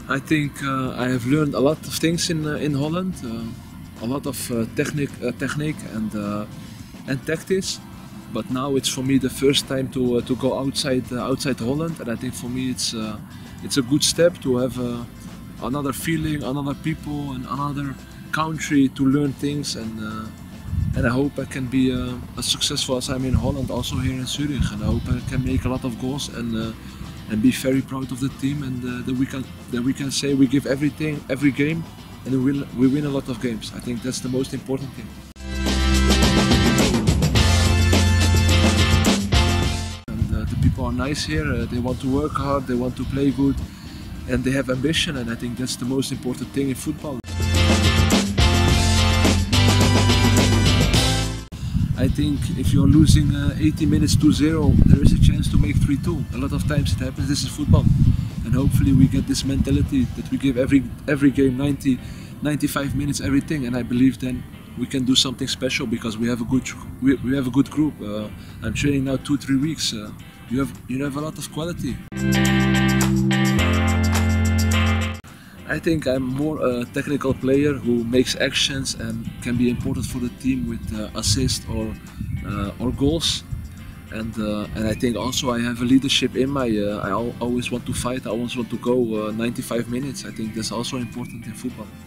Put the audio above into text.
I think I have learned a lot of things in Holland, a lot of technique and tactics. But now it's for me the first time to go outside Holland, and I think for me it's a good step to have another feeling, another people, and another country to learn things. And I hope I can be as successful as I'm in Holland, also here in Zurich. And I hope I can make a lot of goals and be very proud of the team, and that we can say we give everything every game, and we win a lot of games. I think that's the most important thing. And the people are nice here. They want to work hard, they want to play good, and they have ambition. And I think that's the most important thing in football. I think if you're losing 80 minutes to 0, there is a chance to make 3-2. A lot of times it happens. This is football, and hopefully we get this mentality that we give every game 95 minutes, everything. And I believe then we can do something special because we have a good group. I'm training now 2-3 weeks. You have a lot of quality. I think I'm more a technical player who makes actions and can be important for the team with assists or goals. And I think also I have a leadership in my. I always want to fight. I always want to go 95 minutes. I think that's also important in football.